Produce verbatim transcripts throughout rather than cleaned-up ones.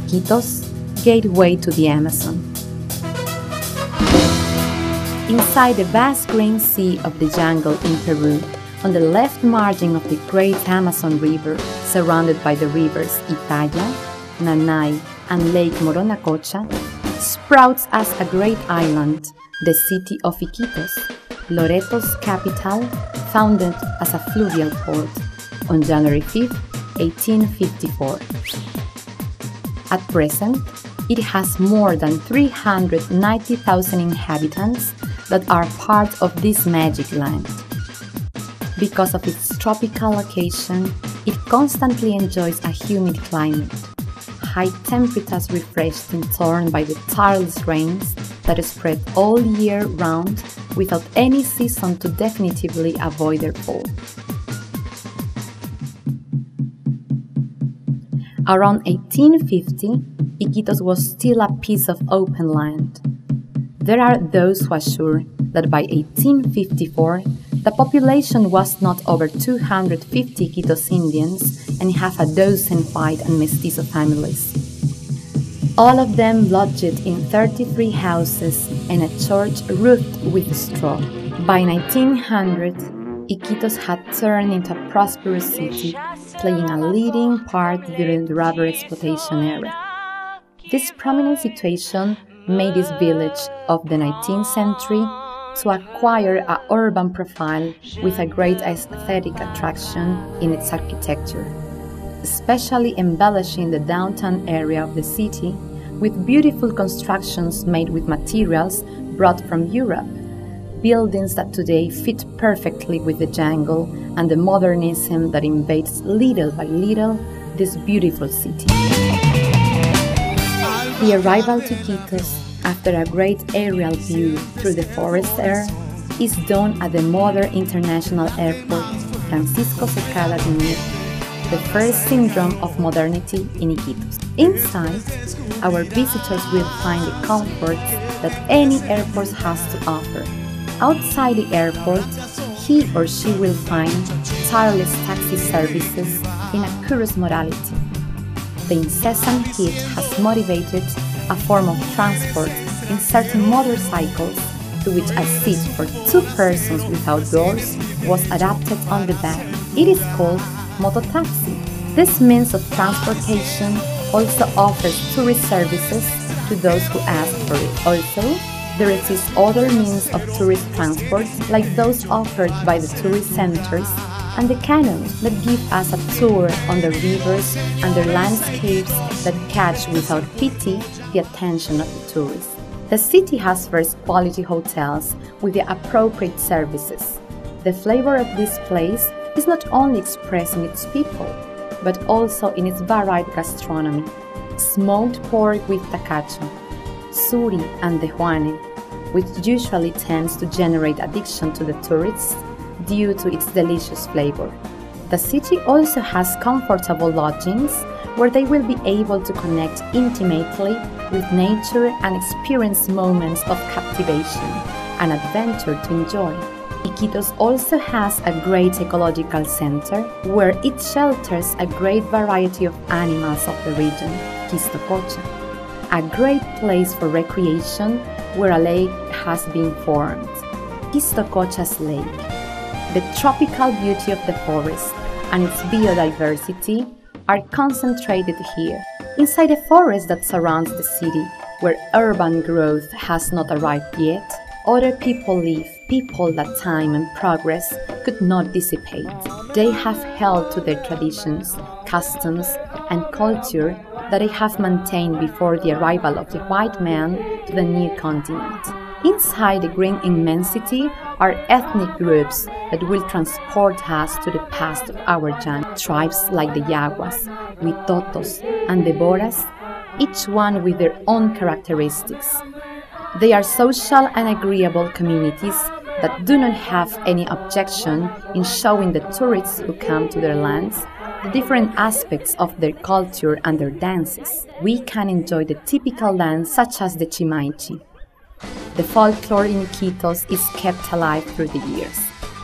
Iquitos, gateway to the Amazon. Inside the vast green sea of the jungle in Peru, on the left margin of the great Amazon River, surrounded by the rivers Italia, Nanay, and Lake Moronacocha, sprouts as a great island, the city of Iquitos, Loreto's capital, founded as a fluvial port on January fifth, eighteen fifty-four. At present, it has more than three hundred ninety thousand inhabitants that are part of this magic land. Because of its tropical location, it constantly enjoys a humid climate, high temperatures refreshed in turn by the tireless rains that spread all year round without any season to definitively avoid their fall. Around eighteen fifty, Iquitos was still a piece of open land. There are those who assure that by eighteen fifty-four, the population was not over two hundred fifty Iquitos Indians and half a dozen white and mestizo families. All of them lodged in thirty-three houses and a church roofed with straw. By nineteen hundred, Iquitos had turned into a prosperous city, playing a leading part during the rubber exploitation era. This prominent situation made this village of the nineteenth century to acquire an urban profile with a great aesthetic attraction in its architecture, especially embellishing the downtown area of the city with beautiful constructions made with materials brought from Europe, buildings that today fit perfectly with the jungle and the modernism that invades little by little this beautiful city. The arrival to Iquitos, after a great aerial view through the forest air, is done at the modern international airport Francisco Zocala de Mir, the first syndrome of modernity in Iquitos. Inside, our visitors will find the comforts that any airport has to offer. Outside the airport, he or she will find tireless taxi services in a curious modality. The incessant heat has motivated a form of transport in certain motorcycles to which a seat for two persons without doors was adapted on the back. It is called mototaxi. This means of transportation also offers tourist services to those who ask for it. Also, there exist other means of tourist transport like those offered by the tourist centers and the canoes that give us a tour on the rivers and their landscapes that catch without pity the attention of the tourists. The city has first-quality hotels with the appropriate services. The flavor of this place is not only expressed in its people, but also in its varied gastronomy. Smoked pork with tacacho, suri and tejuane, which usually tends to generate addiction to the tourists due to its delicious flavor. The city also has comfortable lodgings where they will be able to connect intimately with nature and experience moments of captivation and adventure to enjoy. Iquitos also has a great ecological center where it shelters a great variety of animals of the region, Quistococha, a great place for recreation where a lake has been formed, Quistococha's Lake. The tropical beauty of the forest and its biodiversity are concentrated here, inside the forest that surrounds the city, where urban growth has not arrived yet. Other people live, people that time and progress could not dissipate. They have held to their traditions, customs, and culture that they have maintained before the arrival of the white man to the new continent. Inside the green immensity are ethnic groups that will transport us to the past of our jungle. Tribes like the Yaguas, Huitotos, and the Boras, each one with their own characteristics. They are social and agreeable communities that do not have any objection in showing the tourists who come to their lands the different aspects of their culture and their dances. We can enjoy the typical dance such as the Chimaichi. The folklore in Iquitos is kept alive through the years.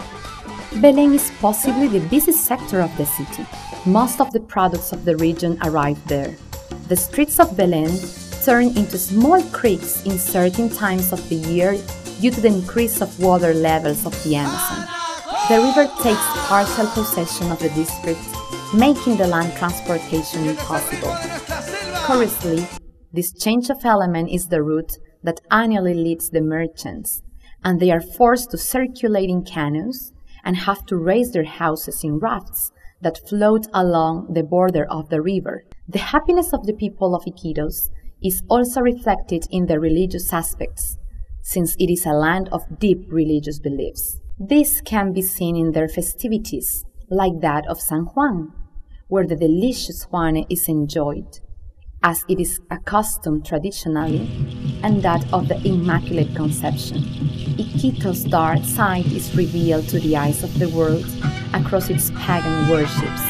Belém is possibly the busiest sector of the city. Most of the products of the region arrive there. The streets of Belém turn into small creeks in certain times of the year due to the increase of water levels of the Amazon. The river takes partial possession of the district, making the land transportation impossible. Curiously, this change of element is the route that annually leads the merchants, and they are forced to circulate in canoes and have to raise their houses in rafts that float along the border of the river. The happiness of the people of Iquitos is also reflected in the religious aspects, since it is a land of deep religious beliefs. This can be seen in their festivities, like that of San Juan, where the delicious Juane is enjoyed, as it is a custom traditionally, and that of the Immaculate Conception. Iquitos' dark side is revealed to the eyes of the world across its pagan worships.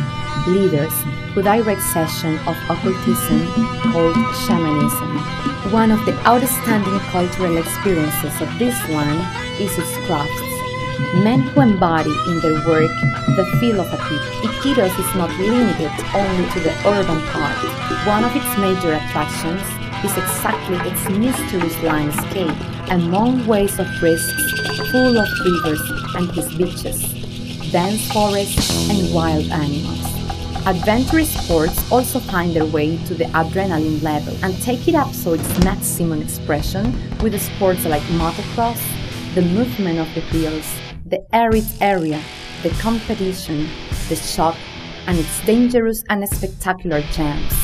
Leaders who direct session of occultism called shamanism. One of the outstanding cultural experiences of this land is its crafts. Men who embody in their work the feel of a people. Iquitos is not limited only to the urban part. One of its major attractions is exactly its mysterious landscape, among ways of risks, full of rivers and its beaches, dense forests and wild animals. Adventurous sports also find their way to the adrenaline level and take it up to its maximum expression with sports like motocross, the movement of the wheels, the arid area, the competition, the shock, and its dangerous and spectacular jumps.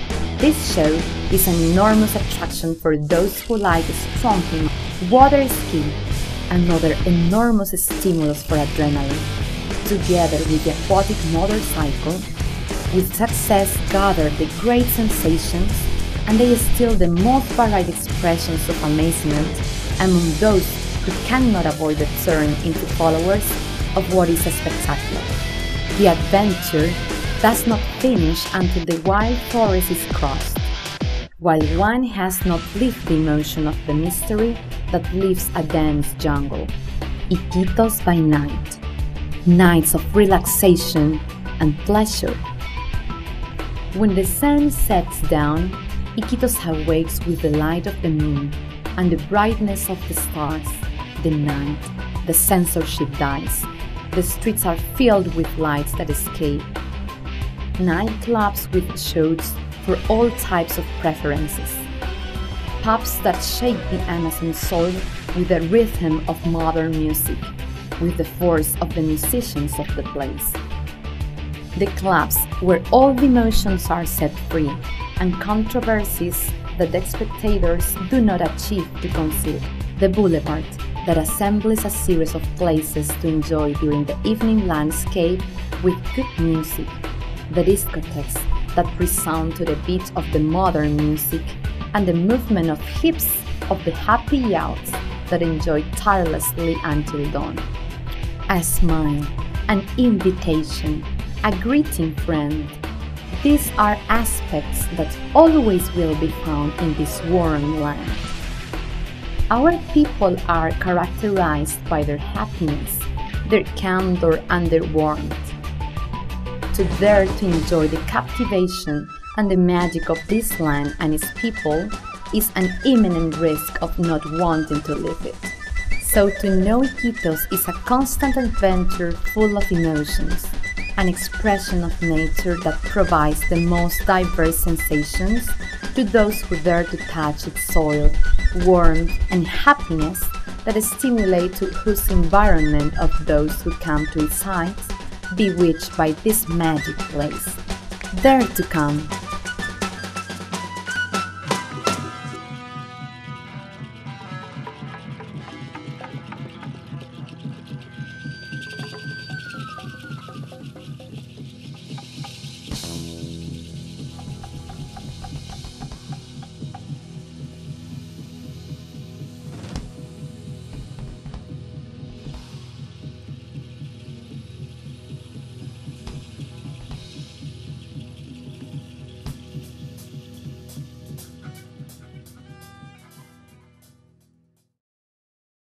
This show is an enormous attraction for those who like strongly water ski, another enormous stimulus for adrenaline. Together with the aquatic motorcycle, with success gather the great sensations, and they still the most varied expressions of amazement among those who cannot avoid the turn into followers of what is spectacular. The adventure does not finish until the wild forest is crossed, while one has not lived the emotion of the mystery that lives a dense jungle. Iquitos by night, nights of relaxation and pleasure. When the sun sets down, Iquitos awakes with the light of the moon and the brightness of the stars. The night, the censorship dies. The streets are filled with lights that escape. Nightclubs with shows for all types of preferences. Pubs that shake the Amazon soil with the rhythm of modern music, with the force of the musicians of the place. The clubs where all the emotions are set free, and controversies that the spectators do not achieve to conceal. The boulevard that assembles a series of places to enjoy during the evening landscape with good music. The discotheques that resound to the beat of the modern music, and the movement of hips of the happy youths that enjoy tirelessly until dawn. A smile, an invitation, a greeting friend. These are aspects that always will be found in this warm land. Our people are characterized by their happiness, their candor and their warmth. To dare to enjoy the captivation and the magic of this land and its people is an imminent risk of not wanting to live it. So to know Iquitos is a constant adventure full of emotions, an expression of nature that provides the most diverse sensations to those who dare to touch its soil, warmth and happiness that stimulate to whose environment of those who come to its heights, bewitched by this magic place. Dare to come!